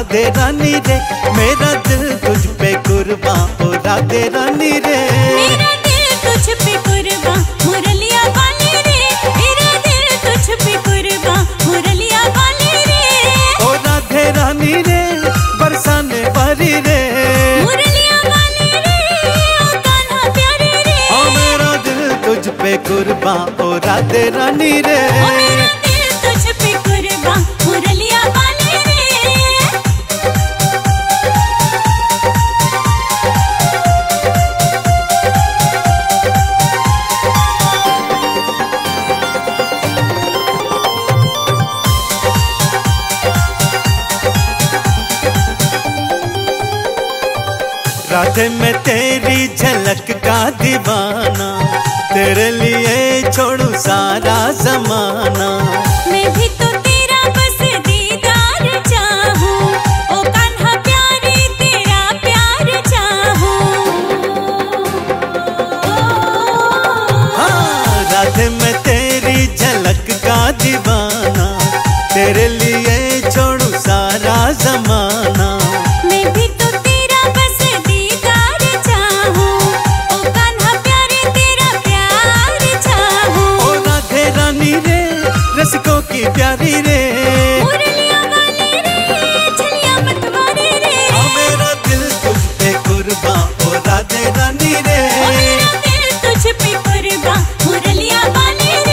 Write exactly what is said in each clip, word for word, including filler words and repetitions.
राधे रानी रे, मेरा दिल तुझ पे कुर्बान ओ राधे रानी रे। मेरा दिल तुझ पे कुर्बान मुरलिया वाले रे, मेरा दिल तुझ पे कुर्बान मुरलिया वाले रे। ओ राधे रानी रे बरसाने वाली रे, मुरलिया वाले रे ओ कान्हा प्यारे रे। ओ मेरा दिल तुझ पे कुर्बान ओ राधे रानी रे। ओ मेरा दिल तुझ पे कुर्बान मुरलिया वाले रे। राधे मैं तेरी झलक का दीवाना, तेरे लिए छोड़ू सारा जमाना। मैं भी तो तेरा बस दीदार चाहूं, ओ कान्हा प्यारे तेरा प्यार चाहूं। हाँ राधे मैं तेरी झलक का दीवाना, तेरे लिए छोड़ू सारा जमाना। मैं भी तो तेरा बस दीदार चाहूं, ओ कान्हा प्यारे तेरा प्यार चाहूं। ओ राधे रानी रे रसिकों की प्यारी रे, मुरलिया वाले रे छलिया मतवारे रे। ओ मेरा दिल तुझ पे कुर्बान ओ राधे रानी रे। ओ मेरा दिल तुझ पे कुर्बान मुरलिया वाले रे।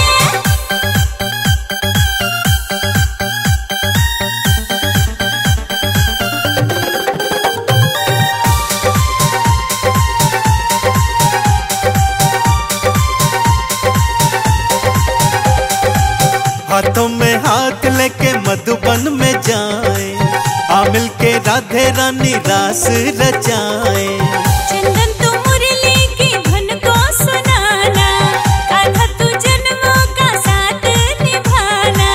हाथों में हाथ लेके मधुबन में जाए, आ मिल के राधे रानी रास रचाए। चंदन तू मुरली की धुन को सुनाना, कान्हा तू जन्मों का साथ निभाना।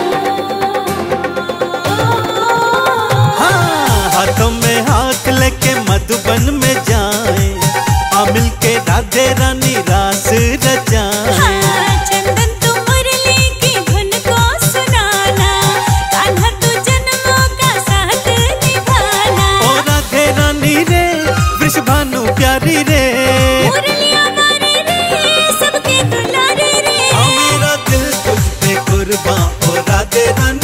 हाँ हाथों में हाथ लेके मधुबन में जाए, आ मिल के राधे रानी रास रचाए। हाँ, चंदन तू मुरली की धुन को सुनाना, कान्हा तू जन्मों का साथ निभाना। ओ राधे रानी रे वृषभानु प्यारी रे, मुरलिया वाले रे सबके दुलारे रे। ओ मेरा दिल तुझ पे कुर्बान ओ राधे रानी